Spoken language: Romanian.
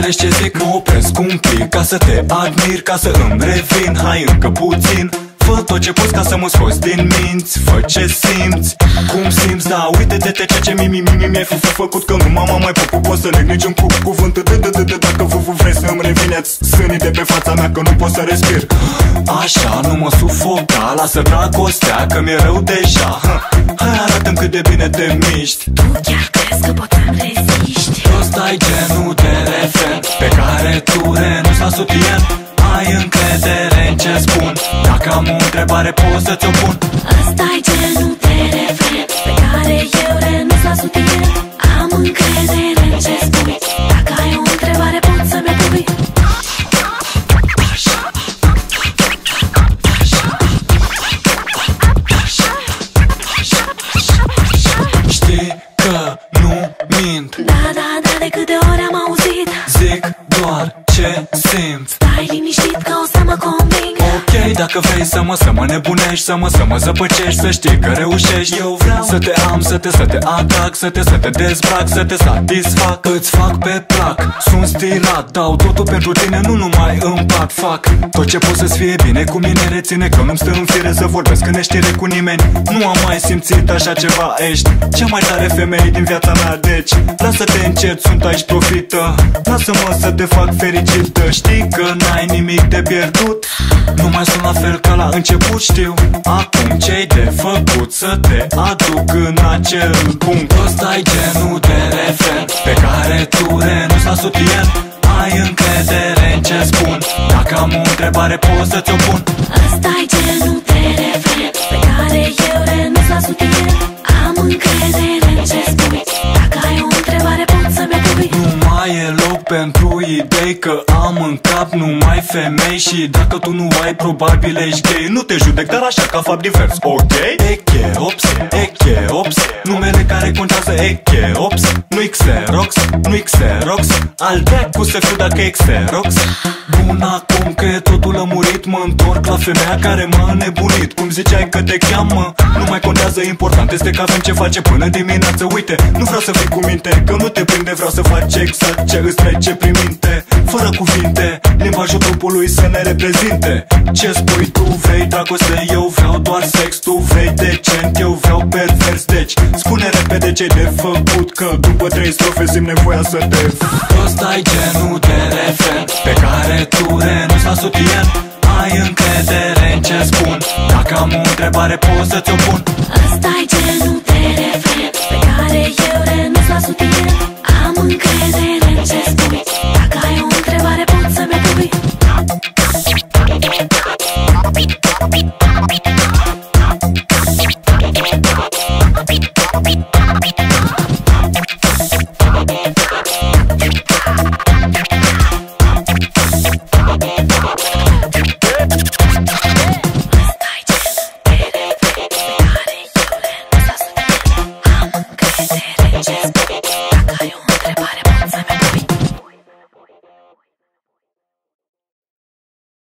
Înțelegi ce zic? Mă opresc un pic ca să te admir, ca să îmi revin. Hai încă puțin, fă tot ce poți ca să mă scoți din minți. Fă ce simți, cum simți, da, uite-te ce mi-ai făcut. Că nu m-am mai pot să leg niciun cuvânt. Dacă vrei să îmi revineți sânii de pe fața mea, că nu pot să respir. Așa, nu mă sufoca, lasă dragostea, că mi-e rău deja. Hai, arată-mi cât de bine te miști. Tu chiar crezi că pot să-mi reziști? Ăsta ai genul de refren pe care tu renunți la sutien. Ai încredere în ce spun? Dacă am o întrebare pot să ți-o pun. Ăsta-i genul de refren pe care eu renunț la sutien. Am încredere în ce spui. Dacă ai o întrebare pot să-mi pui. Știi că nu mint. Da, de câte ori am auzit. Zic doar ce simt. Stai liniștit că o să mă conving. Ok, dacă vrei să mă nebunești, să mă zăpăcești, să știi că reușești. Eu vreau să te am, să te atrag, să te dezbrac, să te satisfac. Îți fac pe plac, sunt stilat, dau totul pentru tine, nu numai în pat. Fac tot ce pot să-ți fie bine, cu mine reține că nu-mi stă în fire să vorbesc în neștire cu nimeni. Nu am mai simțit așa ceva, ești cea mai tare femeie din viața mea. Deci, lasă-te încet, sunt aici, profită. Lasă-mă să te fac fericită. Știi că n-ai nimic de pierdut. Nu mai sunt la fel ca la început, știu. Acum ce-i de făcut? Să te aduc în acel punct. Ăsta-i genul de refren pe care tu renunți la sutien. Ai încredere în ce spun? Dacă am o întrebare pot să ți-o pun. Ăsta-i genul de refren pe care eu renunț la sutien. Am încredere în ce spui. Dacă ai o întrebare pot să-mi pui. Nu mai e loc pentru idei, că am în cap numai femei. Și dacă tu nu ai, probabil ești gay. Nu te judec, dar așa ca fapt divers, ok? Echeops, numele care contează Echeops. Nu-i Xerox, nu-i Xerox. Al dracu să fiu dacă e Xerox. Bun, acum că e totul lămurit, mă întorc la femeia care m-a înnebunit. Cum ziceai că te cheamă, nu mai contează, important este că avem ce face până dimineață. Uite, nu vreau să fii cu minte, că nu te prinde, vreau să faci exact ce îți trece prin minte. Fără cuvinte, limbajul trupului să ne reprezinte. Ce spui tu? Vrei dragoste, eu vreau doar sex. Tu vrei decent, eu vreau pervers. Deci, spune repede ce-ai de făcut, că după 3 strofe simt nevoia să te... Ăsta-i genul de refren pe care tu renunți la sutien. Ai încredere în ce spun? Dacă am o întrebare pot să ți-o pun. Ăsta-i genul de refren pe care eu renunț la sutien. Am încredere